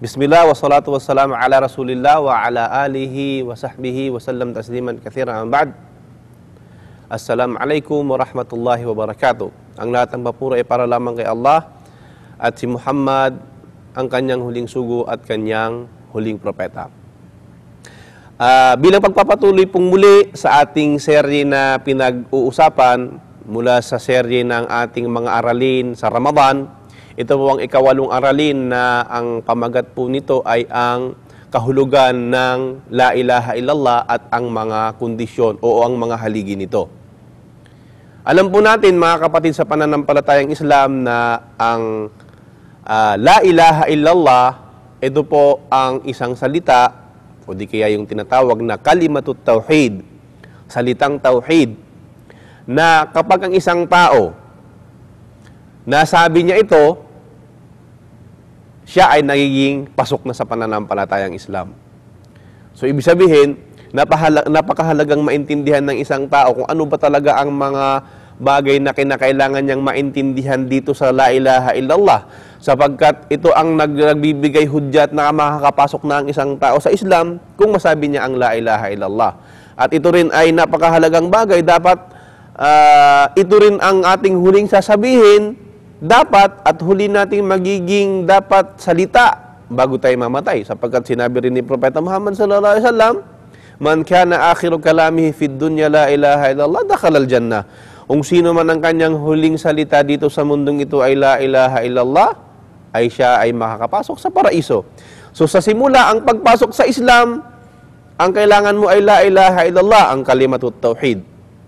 Bismillah wa salatu wassalamu ala Rasulillah wa ala alihi wa sahbihi wa sallam tasliman katsiran. Ba'd. Assalamualaikum warahmatullahi wabarakatuh. Ang lahat ng papuri ay para lamang kay Allah at si Muhammad ang kanyang huling sugo at kanyang huling propeta. Bilang pagpapatuloy pong muli sa ating serye na pinag-uusapan mula sa serye ng ating mga aralin sa Ramadan, ito po ang ikawalong aralin na ang pamagat po nito ay ang kahulugan ng La ilaha illallah at ang mga kondisyon o ang mga haligi nito. Alam po natin mga kapatid sa pananampalatayang Islam na ang La ilaha illallah, ito po ang isang salita o di kaya yung tinatawag na kalimatut tauhid, salitang tauhid, na kapag ang isang tao nasabi niya ito, siya ay nagiging pasok na sa pananampalatayang Islam. So, ibig sabihin, napakahalagang maintindihan ng isang tao kung ano ba talaga ang mga bagay na kinakailangan niyang maintindihan dito sa La ilaha illallah. Sapagkat ito ang nagbibigay hudyat na makakapasok na ang isang tao sa Islam kung masabi niya ang La ilaha illallah. At ito rin ay napakahalagang bagay. Dapat ito rin ang ating huling sasabihin. Dapat at huli nating magiging dapat salita bago tayo mamatay. Sapagkat sinabi rin ni Propeta Muhammad sallallahu alaihi wasallam, "Man kana akhiru kalamihi fid dunya la ilaha illallah dakhala al-jannah." Kung sino man ang kanyang huling salita dito sa mundong ito ay La ilaha illallah, ay siya ay makakapasok sa paraiso. So sa simula ang pagpasok sa Islam, ang kailangan mo ay La ilaha illallah, ang kalimatut tauhid.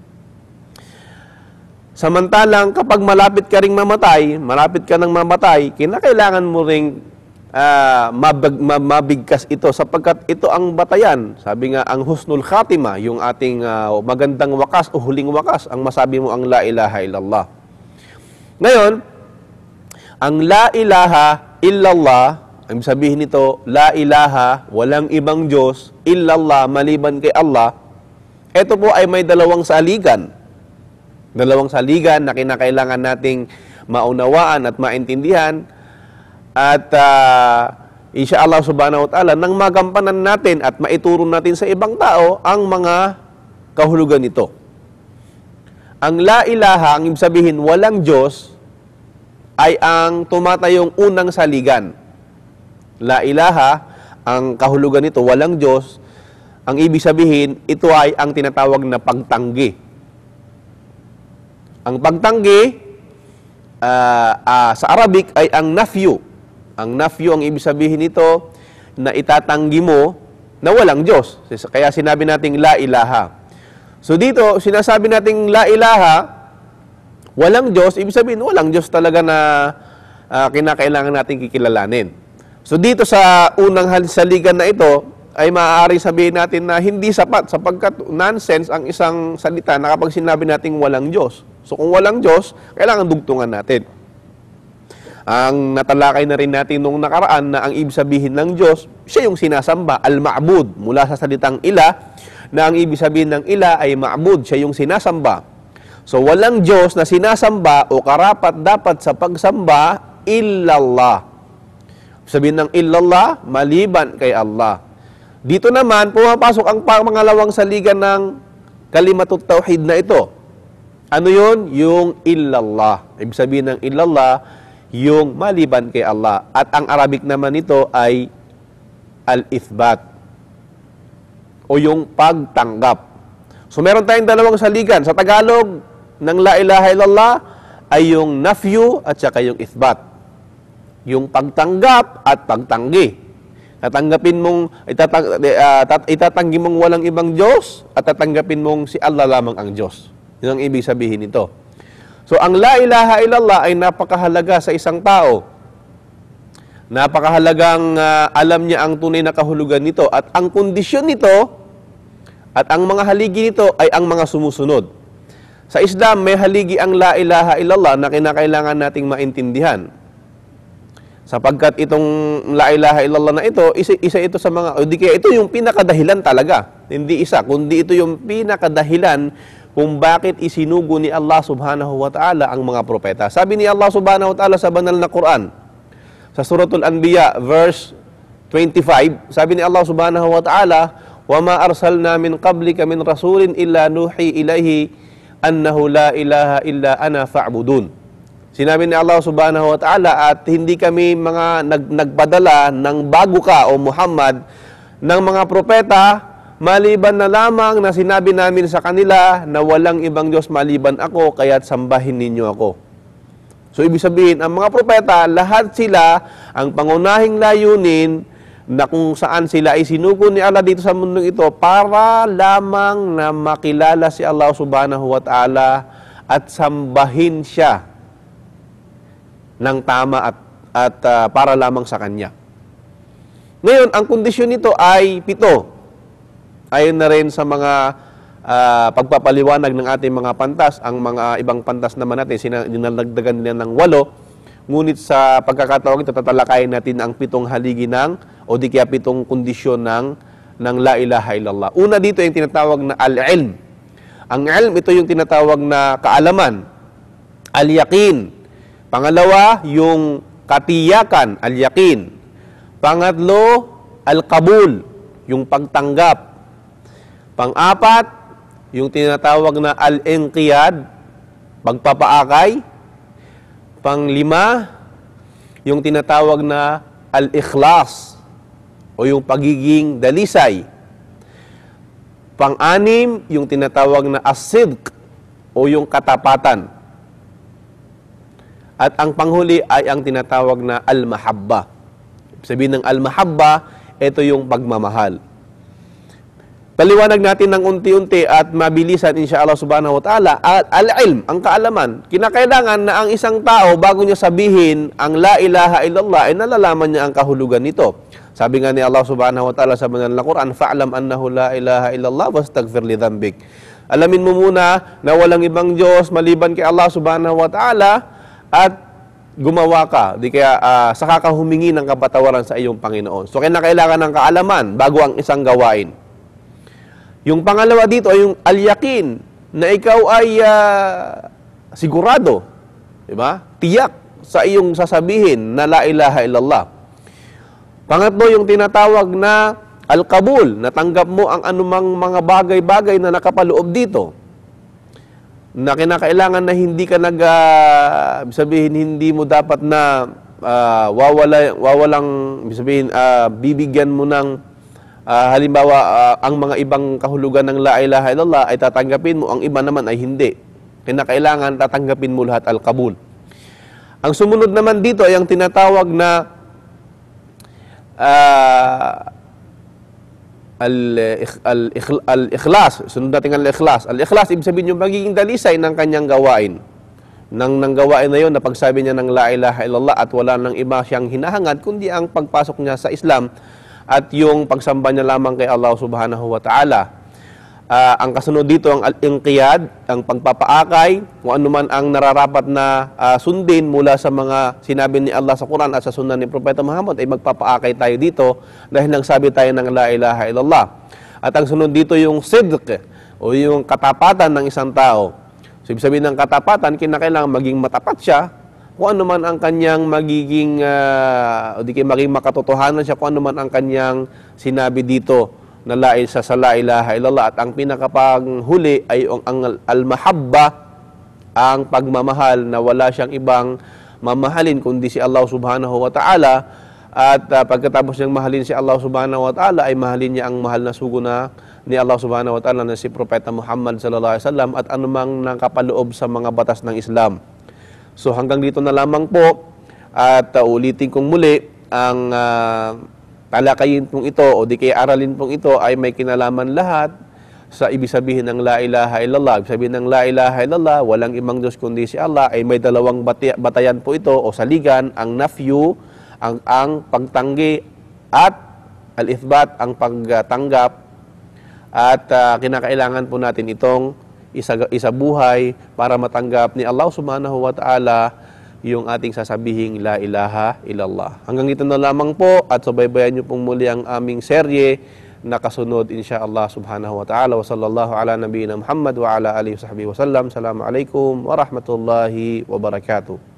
Samantalang kapag malapit ka ring mamatay, malapit ka nang mamatay, kinakailangan mo ring mabigkas ito sapagkat ito ang batayan. Sabi nga, ang husnul khatima, yung ating magandang wakas o huling wakas, ang masabi mo ang La ilaha illallah. Ngayon, ang La ilaha illallah, ang sabihin nito, La ilaha, walang ibang Diyos, illallah, maliban kay Allah, ito po ay may dalawang saligan. Dalawang saligan na kinakailangan nating maunawaan at maintindihan. At insyaAllah subhanahu wa ta'ala, nang magampanan natin at maituro natin sa ibang tao ang mga kahulugan nito. Ang La ilaha, ang ibig sabihin, walang Diyos, ay ang tumatayong unang saligan. La ilaha, ang kahulugan nito, walang Diyos, ang ibig sabihin, ito ay ang tinatawag na pagtanggi. Ang pagtanggi, sa Arabic ay ang nafyu. Ang nafyu, ang ibig sabihin nito, na itatanggi mo na walang Diyos. Kaya sinabi nating La ilaha. So dito, sinasabi nating La ilaha, walang Diyos, ibig sabihin, walang Diyos talaga na kinakailangan nating kikilalanin. So dito sa unang saligan na ito, ay maaaring sabihin natin na hindi sapat sapagkat nonsense ang isang salita na kapag sinabi nating walang Diyos. So kung walang Diyos, kailangan dugtungan natin. Ang natalakay na rin natin nung nakaraan na ang ibig sabihin ng Diyos, siya yung sinasamba, al-ma'bud, mula sa salitang ila, na ang ibig sabihin ng ila ay ma'bud, siya yung sinasamba. So walang Diyos na sinasamba o karapat dapat sa pagsamba, illallah. Sabihin ng illallah, maliban kay Allah. Dito naman, pumapasok ang pangalawang saligan ng kalimatut tauhid na ito. Ano yun? Yung illallah. Ibig sabihin ng illallah, yung maliban kay Allah. At ang Arabic naman nito ay al-ithbat o yung pagtanggap. So meron tayong dalawang saligan. Sa Tagalog, ng La ilaha illallah ay yung nafyu at saka yung ithbat. Yung pagtanggap at pagtanggi. Tatanggapin mong, itatanggi mong walang ibang Diyos at tatanggapin mong si Allah lamang ang Diyos. Yun ang ibig sabihin nito. So, ang La ilaha illallah ay napakahalaga sa isang tao. Napakahalagang alam niya ang tunay na kahulugan nito. At ang kondisyon nito, at ang mga haligi nito ay ang mga sumusunod. Sa Islam, may haligi ang La ilaha illallah na kinakailangan nating maintindihan. Sapagkat itong La ilaha illallah na ito, isa ito sa mga, o di kaya ito yung pinakadahilan talaga. Hindi isa, kundi ito yung pinakadahilan kung bakit isinugo ni Allah subhanahu wa ta'ala ang mga propeta. Sabi ni Allah subhanahu wa ta'ala sa banal na Quran, sa Suratul Anbiya, verse 25, sabi ni Allah subhanahu wa ta'ala, وَمَا أَرْسَلْنَا مِنْ قَبْلِكَ مِنْ رَسُولٍ إِلَّا نُوحِي إِلَيْهِ أَنَّهُ لَا إِلَهَ إِلَّا أَنَا فَاعْبُدُونَ. Sinabi ni Allah subhanahu wa ta'ala, at hindi kami mga nagpadala ng bago ka o Muhammad ng mga propeta, maliban na lamang na sinabi namin sa kanila na walang ibang Diyos maliban ako, kaya't sambahin ninyo ako. So, ibig sabihin, ang mga propeta, lahat sila, ang pangunahing layunin na kung saan sila ay sinugo ni Allah dito sa mundong ito para lamang na makilala si Allah subhanahu wa ta'ala at sambahin siya ng tama at para lamang sa Kanya. Ngayon, ang kondisyon nito ay 7. Ayon na rin sa mga pagpapaliwanag ng ating mga pantas. Ang mga ibang pantas naman natin, dinalagdagan nila ng 8. Ngunit sa pagkakataon ito, tatalakayin natin ang 7 haligi o di kaya 7 kondisyon ng la ilaha illallah. Una dito yung tinatawag na al-ilm. Ang ilm, ito yung tinatawag na kaalaman. Al-yaqin. Pangalawa, yung katiyakan, al-yaqin. Pangatlo, al-qabul, yung pagtanggap. Pang-apat, yung tinatawag na al-inqiyad, pagpapaakay. Pang-lima, yung tinatawag na al-ikhlas, o yung pagiging dalisay. Pang-anim, yung tinatawag na as-sidq, o yung katapatan. At ang panghuli ay ang tinatawag na al-mahabba. Sabihin ng al-mahabba, ito yung pagmamahal. Paliwanag natin ng unti-unti at mabilisan insyaAllah subhanahu wa ta'ala. Al-ilm, ang kaalaman. Kinakailangan na ang isang tao, bago niya sabihin ang la ilaha illallah, ay nalalaman niya ang kahulugan nito. Sabi nga ni Allah subhanahu wa ta'ala sa banal na Quran, fa'lam annahu la ilaha illallah wastaghfir li dhanbik. Alamin mo muna na walang ibang Diyos maliban kay Allah subhanahu wa ta'ala at gumawa ka. Di kaya saka ka humingi ng kapatawaran sa iyong Panginoon. So kinakailangan ng kaalaman bago ang isang gawain. Yung pangalawa dito ay yung al-yaqin, na ikaw ay sigurado, di ba? Tiyak sa iyong sasabihin na la ilaha illallah. Pangatlo, yung tinatawag na al-qabul, natanggap mo ang anumang mga bagay-bagay na nakapaloob dito. Na kinakailangan na hindi ka sabihin, hindi mo dapat na bibigyan mo ng halimbawa, ang mga ibang kahulugan ng la ilaha illallah ay tatanggapin mo, ang iba naman ay hindi. Kinakailangan tatanggapin mo lahat al-qabul. Ang sumunod naman dito ay ang tinatawag na al-ikhlas. Sunod natin ang al-ikhlas. Al-ikhlas, ibig sabihin yung magiging dalisay ng kanyang gawain. Nang gawain na yun, na pagsabi niya ng la ilaha illallah at wala nang iba siyang hinahangad, kundi ang pagpasok niya sa Islam at yung pagsamba niya lamang kay Allah subhanahu wa ta'ala. Ang kasunod dito, ang al-inqiyad, ang pagpapaakay, kung ano man ang nararapat na sundin mula sa mga sinabi ni Allah sa Quran at sa sunnah ni Propeta Muhammad, ay magpapaakay tayo dito dahil nagsabi tayo ng la ilaha illallah. At ang sunod dito yung sidq, o yung katapatan ng isang tao. So, ibig sabihin ng katapatan, kinakailangan maging matapat siya, kung ano man ang kanyang magiging, maging makatotohanan siya, kung ano man ang kanyang sinabi dito na sa la ilaha illallah. At ang pinakapanghuli ay ang al-mahabba, ang pagmamahal na wala siyang ibang mamahalin kundi si Allah subhanahu wa ta'ala. At pagkatapos niyang mahalin si Allah subhanahu wa ta'ala, ay mahalin niya ang mahal na sugo na ni Allah subhanahu wa ta'ala na si Propeta Muhammad sallallahu alaihi wasallam at anumang nakapaloob sa mga batas ng Islam. So hanggang dito na lamang po at ulitin kong muli ang talakayin pong ito o di kaya aralin pong ito ay may kinalaman lahat sa ibig sabihin ng la ilaha illallah. Ibig sabihin ng la ilaha illallah, walang ibang Diyos kundi si Allah, ay may dalawang batayan po ito o saligan, ang nafyu, ang pagtanggi, at al-ithbat, ang pagtanggap. At kinakailangan po natin itong isa buhay para matanggap ni Allah subhanahu wa ta'ala yung ating sasabihing la ilaha illallah. Hanggang dito na lamang po at subaybayan niyo pong muli ang aming serye na kasunod insyaallah subhanahu wa ta'ala. Wa sallallahu ala nabiyina Muhammad wa ala alihi wa sahbihi wa sallam. Assalamu alaikum wa rahmatullahi wa barakatuh.